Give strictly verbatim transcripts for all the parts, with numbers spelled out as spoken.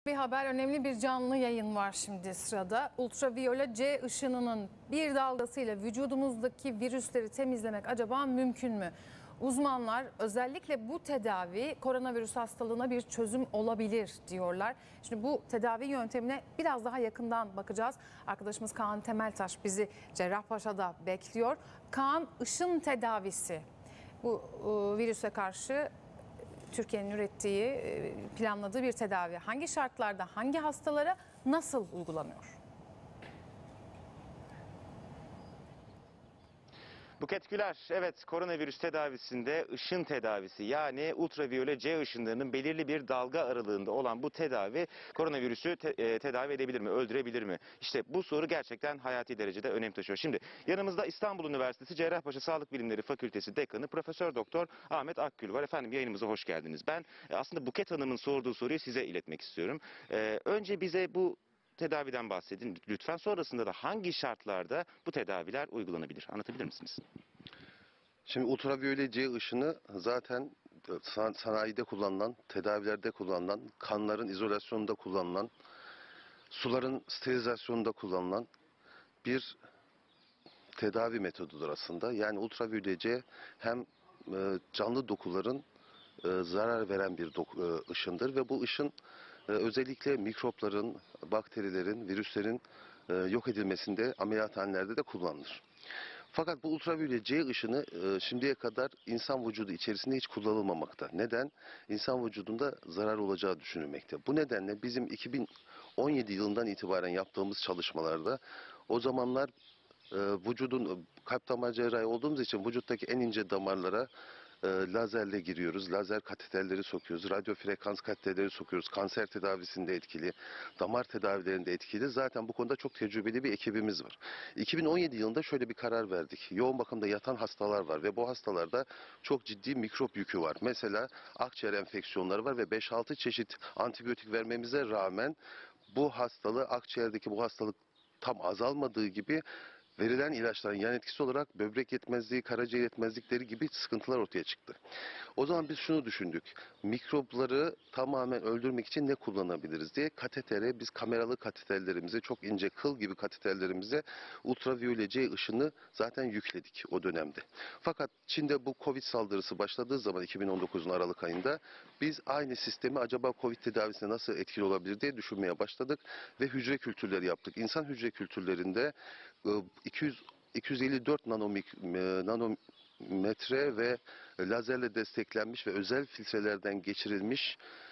Bir haber, önemli bir canlı yayın var şimdi sırada. Ultraviyole C ışınının bir dalgasıyla vücudumuzdaki virüsleri temizlemek acaba mümkün mü? Uzmanlar özellikle bu tedavi koronavirüs hastalığına bir çözüm olabilir diyorlar. Şimdi bu tedavi yöntemine biraz daha yakından bakacağız. Arkadaşımız Kaan Temeltaş bizi Cerrahpaşa'da bekliyor. Kaan, ışın tedavisi bu e, virüse karşı Türkiye'nin ürettiği, planladığı bir tedavi hangi şartlarda, hangi hastalara nasıl uygulanıyor? Buket Güler, evet, koronavirüs tedavisinde ışın tedavisi, yani ultraviyole C ışınlarının belirli bir dalga aralığında olan bu tedavi koronavirüsü te e, tedavi edebilir mi, öldürebilir mi? İşte bu soru gerçekten hayati derecede önem taşıyor. Şimdi yanımızda İstanbul Üniversitesi Cerrahpaşa Sağlık Bilimleri Fakültesi Dekanı Profesör Doktor Ahmet Akgül var. Efendim, yayınımıza hoş geldiniz. Ben e, aslında Buket Hanım'ın sorduğu soruyu size iletmek istiyorum. E, önce bize bu tedaviden bahsedin lütfen. Sonrasında da hangi şartlarda bu tedaviler uygulanabilir? Anlatabilir misiniz? Şimdi ultraviyole C ışını zaten sanayide kullanılan, tedavilerde kullanılan, kanların izolasyonunda kullanılan, suların sterilizasyonunda kullanılan bir tedavi metodudur aslında. Yani ultraviyole C hem canlı dokuların zarar veren bir ışındır ve bu ışın özellikle mikropların, bakterilerin, virüslerin yok edilmesinde ameliyathanelerde de kullanılır. Fakat bu ultraviyole C ışını şimdiye kadar insan vücudu içerisinde hiç kullanılmamakta. Neden? İnsan vücudunda zarar olacağı düşünülmekte. Bu nedenle bizim iki bin on yedi yılından itibaren yaptığımız çalışmalarda o zamanlar vücudun kalp damar cerrahi olduğumuz için vücuttaki en ince damarlara lazerle giriyoruz. Lazer kateterleri sokuyoruz. Radyo frekans kateterleri sokuyoruz. Kanser tedavisinde etkili, damar tedavilerinde etkili. Zaten bu konuda çok tecrübeli bir ekibimiz var. iki bin on yedi yılında şöyle bir karar verdik. Yoğun bakımda yatan hastalar var ve bu hastalarda çok ciddi mikrop yükü var. Mesela akciğer enfeksiyonları var ve beş altı çeşit antibiyotik vermemize rağmen bu hastalığı, akciğerdeki bu hastalık tam azalmadığı gibi verilen ilaçların yan etkisi olarak böbrek yetmezliği, karaciğer yetmezlikleri gibi sıkıntılar ortaya çıktı. O zaman biz şunu düşündük. Mikropları tamamen öldürmek için ne kullanabiliriz diye katetere, biz kameralı kateterlerimize, çok ince kıl gibi kateterlerimize ultraviyole C ışını zaten yükledik o dönemde. Fakat Çin'de bu Covid saldırısı başladığı zaman iki bin on dokuzun Aralık ayında biz aynı sistemi acaba Covid tedavisine nasıl etkili olabilir diye düşünmeye başladık ve hücre kültürleri yaptık. İnsan hücre kültürlerinde iki yüz iki yüz elli dört nanometre ve lazerle desteklenmiş ve özel filtrelerden geçirilmiş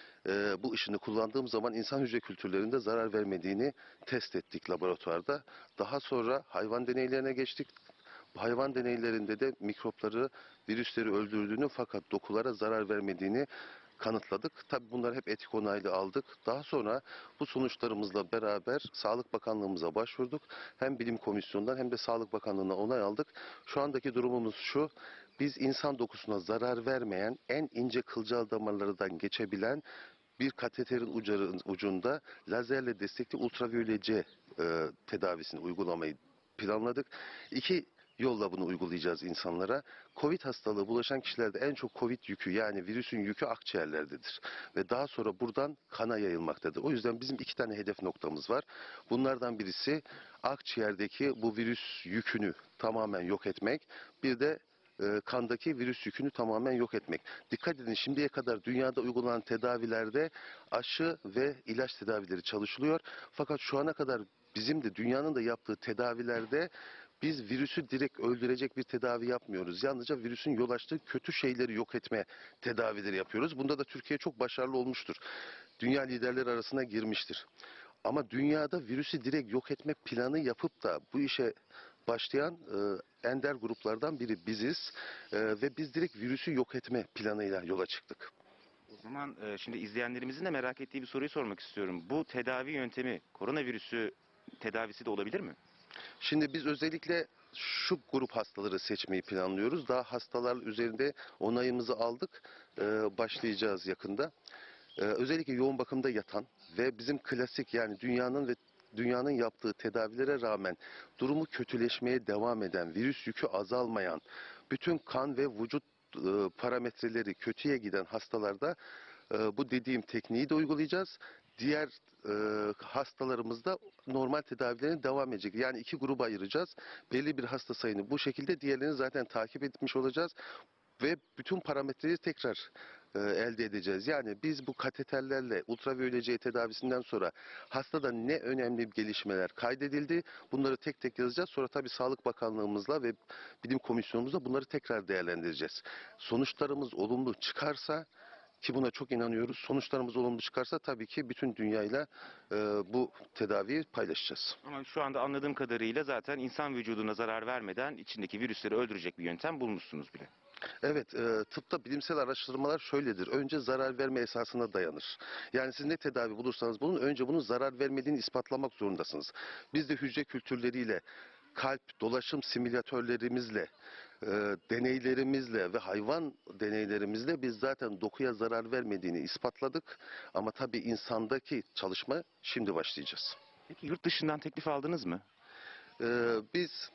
e, bu ışını kullandığım zaman insan hücre kültürlerinde zarar vermediğini test ettik laboratuvarda. Daha sonra hayvan deneylerine geçtik. Hayvan deneylerinde de mikropları, virüsleri öldürdüğünü fakat dokulara zarar vermediğini kanıtladık. Tabii bunları hep etik onaylı aldık. Daha sonra bu sonuçlarımızla beraber Sağlık Bakanlığımıza başvurduk. Hem Bilim Komisyonu'ndan hem de Sağlık Bakanlığı'na onay aldık. Şu andaki durumumuz şu: biz insan dokusuna zarar vermeyen, en ince kılcal damarlardan geçebilen bir kateterin ucunda lazerle destekli ultraviyole C e, tedavisini uygulamayı planladık. İki yolla bunu uygulayacağız insanlara. Covid hastalığı bulaşan kişilerde en çok Covid yükü, yani virüsün yükü akciğerlerdedir. Ve daha sonra buradan kana yayılmaktadır. O yüzden bizim iki tane hedef noktamız var. Bunlardan birisi akciğerdeki bu virüs yükünü tamamen yok etmek. Bir de e, kandaki virüs yükünü tamamen yok etmek. Dikkat edin, şimdiye kadar dünyada uygulanan tedavilerde aşı ve ilaç tedavileri çalışılıyor. Fakat şu ana kadar bizim de dünyanın da yaptığı tedavilerde biz virüsü direkt öldürecek bir tedavi yapmıyoruz. Yalnızca virüsün yol açtığı kötü şeyleri yok etme tedavileri yapıyoruz. Bunda da Türkiye çok başarılı olmuştur. Dünya liderleri arasına girmiştir. Ama dünyada virüsü direkt yok etme planı yapıp da bu işe başlayan e, ender gruplardan biri biziz. E, ve biz direkt virüsü yok etme planıyla yola çıktık. O zaman e, şimdi izleyenlerimizin de merak ettiği bir soruyu sormak istiyorum. Bu tedavi yöntemi koronavirüsü tedavisi de olabilir mi? Şimdi biz özellikle şu grup hastaları seçmeyi planlıyoruz. Daha hastalar üzerinde onayımızı aldık. Ee, başlayacağız yakında. Ee, özellikle yoğun bakımda yatan ve bizim klasik, yani dünyanın ve dünyanın yaptığı tedavilere rağmen durumu kötüleşmeye devam eden, virüs yükü azalmayan, bütün kan ve vücut e, parametreleri kötüye giden hastalarda e, bu dediğim tekniği de uygulayacağız. diğer e, hastalarımız da normal tedavilerine devam edecek. Yani iki gruba ayıracağız. Belli bir hasta sayını bu şekilde, diğerlerini zaten takip etmiş olacağız ve bütün parametreyi tekrar e, elde edeceğiz. Yani biz bu kateterlerle ultraviyole C tedavisinden sonra hastada ne önemli gelişmeler kaydedildi, bunları tek tek yazacağız. Sonra tabii Sağlık Bakanlığımızla ve bilim komisyonumuzla bunları tekrar değerlendireceğiz. Sonuçlarımız olumlu çıkarsa, ki buna çok inanıyoruz, sonuçlarımız olumlu çıkarsa tabii ki bütün dünyayla e, bu tedaviyi paylaşacağız. Ama şu anda anladığım kadarıyla zaten insan vücuduna zarar vermeden içindeki virüsleri öldürecek bir yöntem bulmuşsunuz bile. Evet, e, tıpta bilimsel araştırmalar şöyledir. Önce zarar verme esasına dayanır. Yani siz ne tedavi bulursanız bulun, önce bunun zarar vermediğini ispatlamak zorundasınız. Biz de hücre kültürleriyle, kalp dolaşım simülatörlerimizle, e, deneylerimizle ve hayvan deneylerimizle biz zaten dokuya zarar vermediğini ispatladık. Ama tabii insandaki çalışma şimdi başlayacağız. Peki yurt dışından teklif aldınız mı? E, biz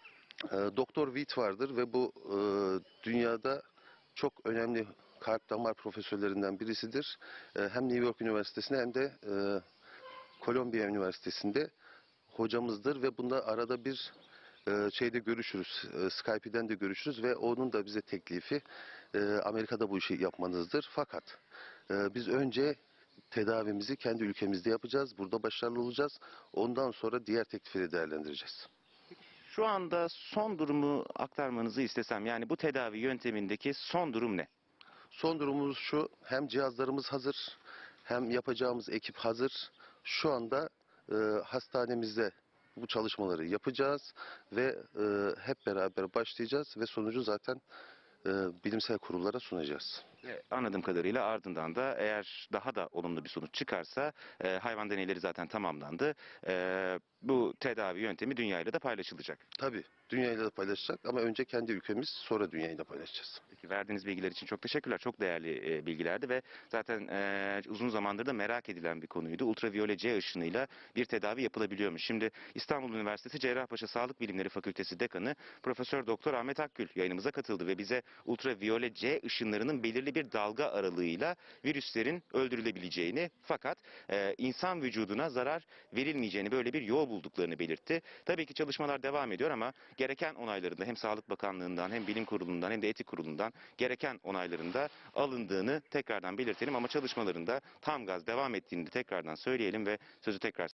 E, Doktor Witt vardır ve bu e, dünyada çok önemli kalp damar profesörlerinden birisidir. E, hem New York Üniversitesi'nde hem de e, Columbia Üniversitesi'nde hocamızdır ve bunda arada bir e, şeyde görüşürüz. E, Skype'den de görüşürüz ve onun da bize teklifi e, Amerika'da bu işi yapmanızdır. Fakat e, biz önce tedavimizi kendi ülkemizde yapacağız. Burada başarılı olacağız. Ondan sonra diğer teklifi değerlendireceğiz. Şu anda son durumu aktarmanızı istesem, yani bu tedavi yöntemindeki son durum ne? Son durumumuz şu: hem cihazlarımız hazır, hem yapacağımız ekip hazır. Şu anda e, hastanemizde bu çalışmaları yapacağız ve e, hep beraber başlayacağız ve sonucu zaten e, bilimsel kurullara sunacağız. Ve anladığım kadarıyla ardından da eğer daha da olumlu bir sonuç çıkarsa, e, hayvan deneyleri zaten tamamlandı. E, bu tedavi yöntemi dünyayla da paylaşılacak. Tabii dünyayla da paylaşacak ama önce kendi ülkemiz, sonra dünyayla paylaşacağız. Peki, verdiğiniz bilgiler için çok teşekkürler. Çok değerli e, bilgilerdi ve zaten e, uzun zamandır da merak edilen bir konuydu. Ultraviyole C ışınıyla bir tedavi yapılabiliyormuş. Şimdi İstanbul Üniversitesi Cerrahpaşa Sağlık Bilimleri Fakültesi Dekanı Profesör Doktor Ahmet Akgül yayınımıza katıldı ve bize ultraviyole C ışınlarının belirli bir dalga aralığıyla virüslerin öldürülebileceğini, fakat e, insan vücuduna zarar verilmeyeceğini, böyle bir yol bulduklarını belirtti. Tabii ki çalışmalar devam ediyor ama gereken onaylarında hem Sağlık Bakanlığı'ndan hem Bilim Kurulu'ndan hem de Etik Kurulu'ndan gereken onaylarında alındığını tekrardan belirtelim, ama çalışmalarında tam gaz devam ettiğini de tekrardan söyleyelim ve sözü tekrar